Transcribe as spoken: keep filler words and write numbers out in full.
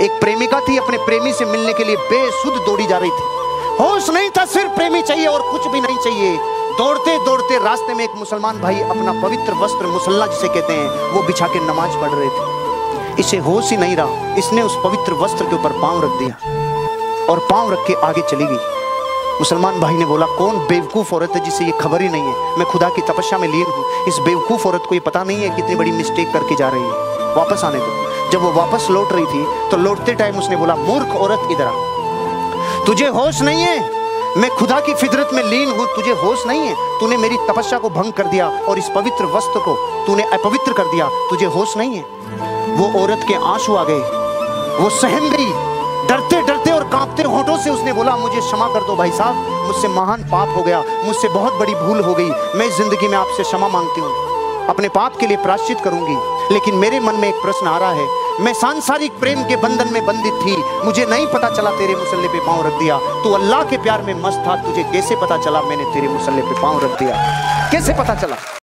एक प्रेमिका थी, अपने प्रेमी से मिलने के लिए बेसुध दौड़ी जा रही थी। होश नहीं था, सिर्फ प्रेमी चाहिए और कुछ भी नहीं चाहिए। दौड़ते दौड़ते रास्ते में एक मुसलमान भाई अपना पवित्र वस्त्र, मुसल्ला जिसे कहते हैं, वो बिछा के नमाज पढ़ रहे थे। इसे होश ही नहीं रहा, इसने उस पवित्र वस्त्र के ऊपर पांव रख दिया और पांव रख के आगे चली गई। मुसलमान भाई ने बोला, कौन बेवकूफ़ औरत है जिसे ये खबर ही नहीं है, मैं खुदा की तपस्या में लीन हूँ। इस बेवकूफ़ औरत को ये पता नहीं है कितनी बड़ी मिस्टेक करके जा रही है, वापस आने दो। जब वो वापस लौट रही थी तो लौटते टाइम उसने बोला, मूर्ख औरत इधर आ, तुझे होश नहीं है, मैं खुदा की फितरत में लीन हूँ, तुझे होश नहीं है, तूने मेरी तपस्या को भंग कर दिया और इस पवित्र वस्त्र को तूने अपवित्र कर दिया, तुझे होश नहीं है। वो औरत के आंसू आ गए, वो सहम गई, डरते डरते और कांपते होठों से उसने बोला, मुझे क्षमा कर दो भाई साहब, मुझसे महान पाप हो गया, मुझसे बहुत बड़ी भूल हो गई, मैं इस जिंदगी में आपसे क्षमा मांगती हूँ, अपने पाप के लिए प्रायश्चित करूंगी। लेकिन मेरे मन में एक प्रश्न आ रहा है, मैं सांसारिक प्रेम के बंधन में बंधित थी, मुझे नहीं पता चला तेरे मुसल्ले पे पांव रख दिया। तू अल्लाह के प्यार में मस्त था, तुझे कैसे पता चला मैंने तेरे मुसल्ले पे पांव रख दिया, कैसे पता चला?